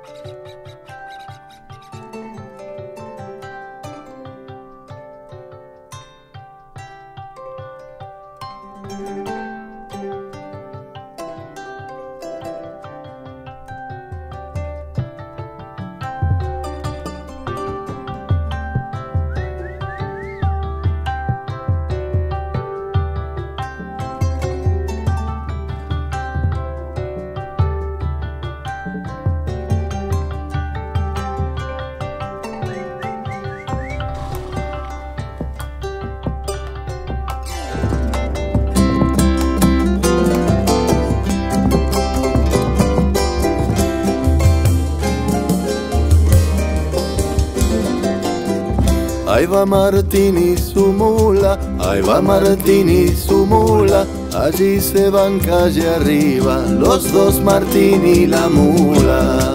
Ahí va Martín y su mula, ahí va Martín y su mula, allí se van calle arriba, los dos Martín y la mula.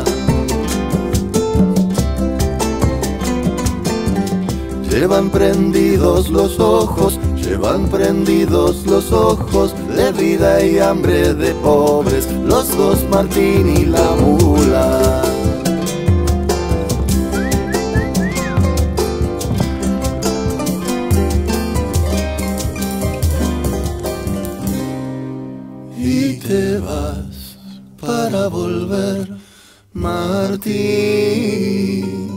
Llevan prendidos los ojos, llevan prendidos los ojos, de vida y hambre de pobres, los dos Martín y la mula. Y te vas para volver, Martín,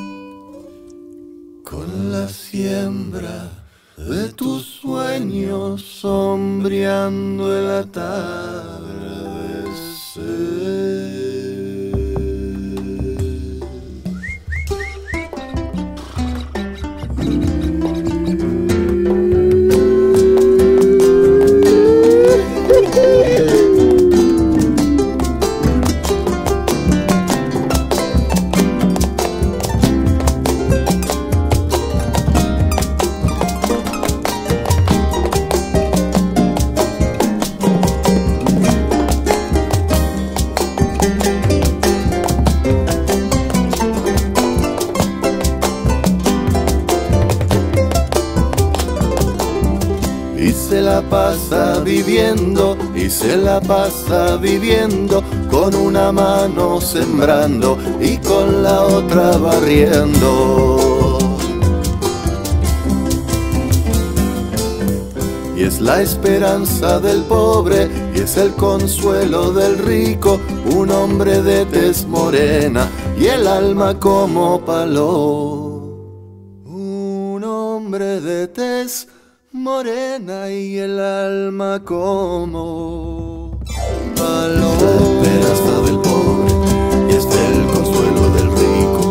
con la siembra de tus sueños sombreando el atardecer. Y se la pasa viviendo, y se la pasa viviendo, con una mano sembrando y con la otra barriendo. Y es la esperanza del pobre, y es el consuelo del rico, un hombre de tez morena y el alma como palo. Un hombre de tez morena y el alma como palo. Es la esperanza del pobre y es el consuelo del rico,